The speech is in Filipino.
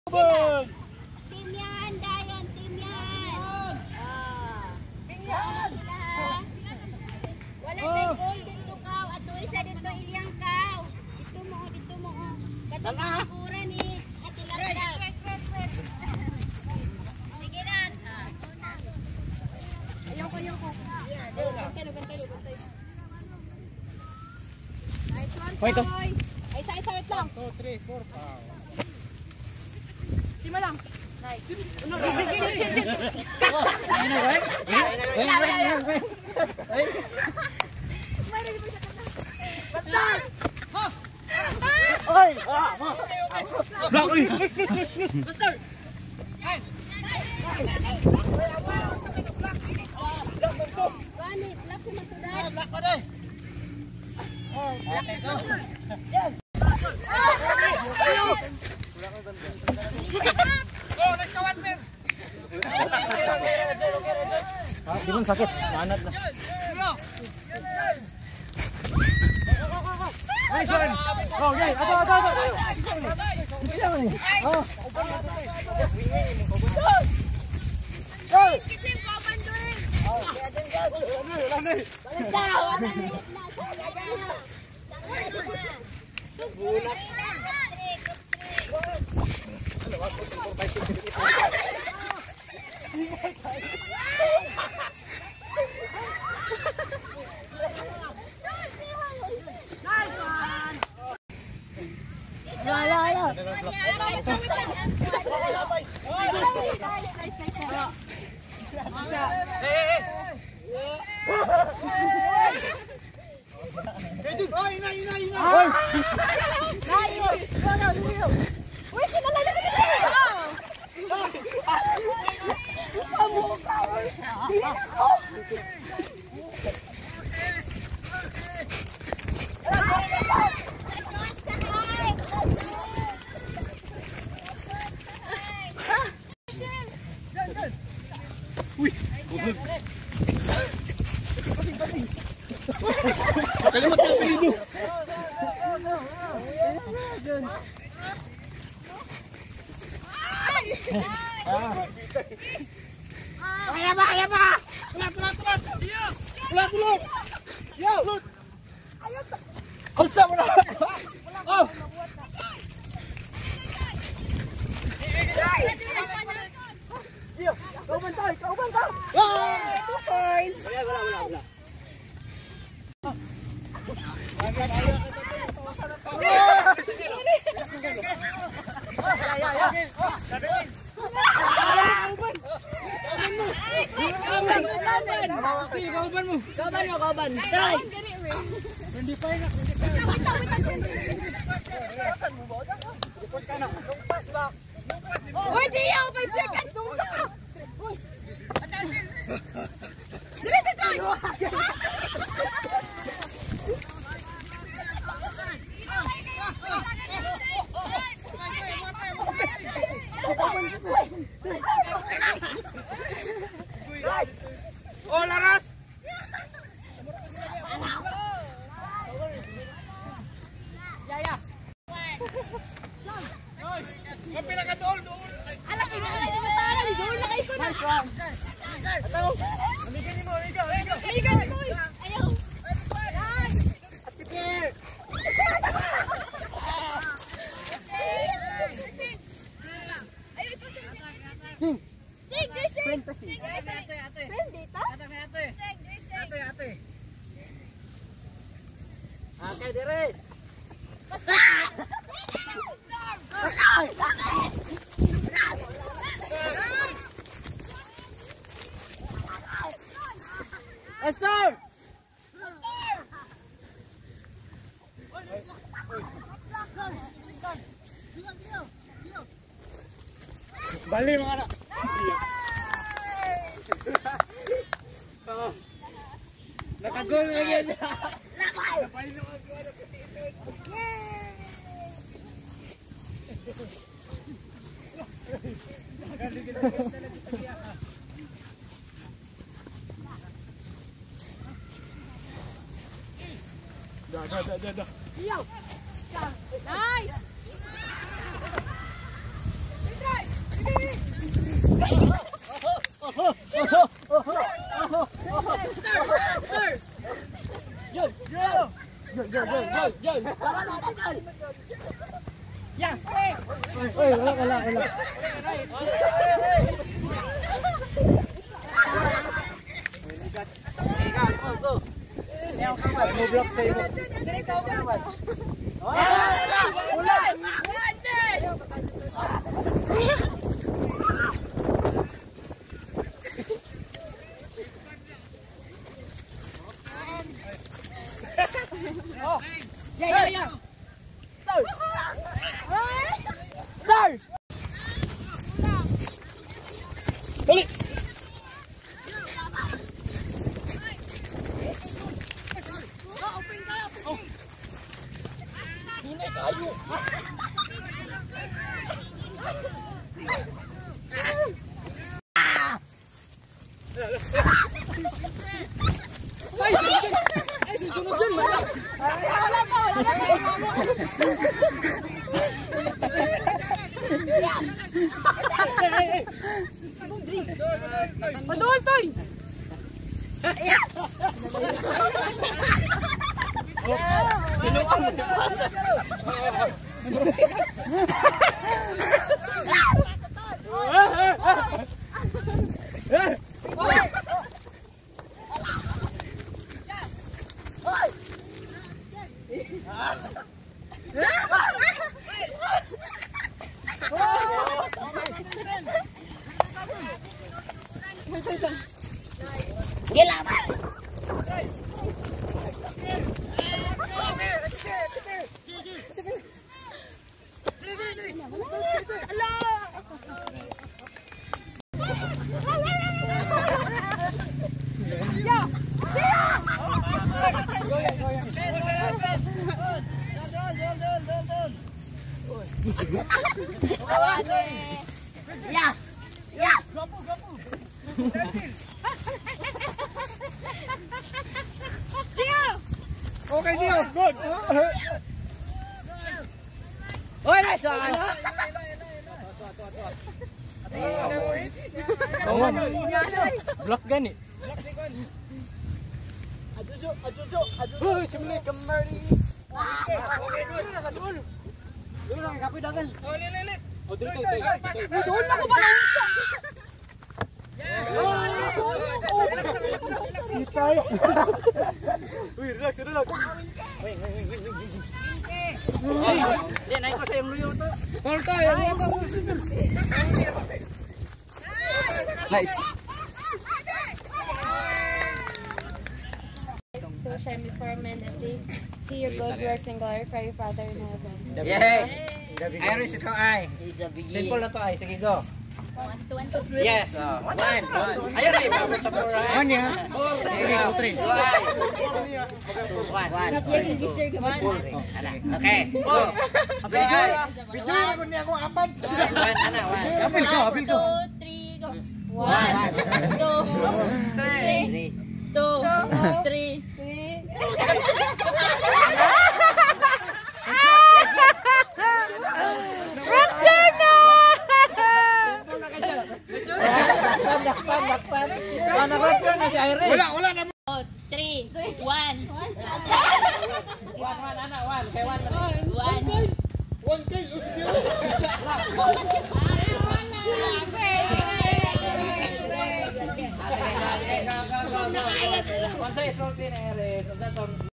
Team yan, Dayon, team yan. Team yan. Wala tayong goal dito kaw. At isa dito ilyang kaw. Dito mo. Katong kura ni Ate Lapdap. Sige na. Ayaw ko. Bantay. Nice one, Toy. Ay, isa, wait lang. 2, 3, 4, Lima lang. Nice. Chill. Oy! Block, oy! Master! Ganit, black si magtudan. Black pa din! Oh, black na. Yes! Go, next kawan, Pem! Di man sakit, manat na. Nice one! Oh, okay. Ato. Oh. Kalimut ng apelido. Kaya ba? Tulat! Yo! Alsa mo na! Oh! Kauban tayo! 2 points! Wala. Kauban. Try! Hindi pa yun. Uy, Gio! 5 seconds! Dito! Oh, laras! Yaya! Ang pinaka-dool! Alam, pinakalan yung matara ni Dool na kayo na! Amigan mo! Aligan mo! Ayaw! Sing! Friend dito? Ate. Okay, dire. Esther! Bali mga anak. Nakagol na yan. Nice! Wala. Mo block sa iyo. Yeah. Star! Dali! Padol, Toy! Gilaban! Ya! Ya! Okay, Dio. Good. Oy, nice one. Block gani. Hoy, cemli kemari. Dulu lang kapoy dagan. Oh, lilit. Oh, dito. Doon ako ba lang? Uy, relax. Dia naik ko sa yung luyo to. Nice. So shine before men that they see your good works and glorify your Father in heaven. Yay! Ayun si ikaw ay. Simple na to ay. Sige, go. 1, 2, 3. Yes. One. Ayun ay. Babot sa pura. One ya. Three. One. Not yet register ka ba? Okay. Go. Video ko niya ako apat. One. One. Apil ko. 1, 2, 3, go. 1, 2, 3. 2, 3. Lakpan. Nakapon na si Irene. Wala na. 3, 1. One. Kay one. 1K. Kung sa'yo, sulti na Irene.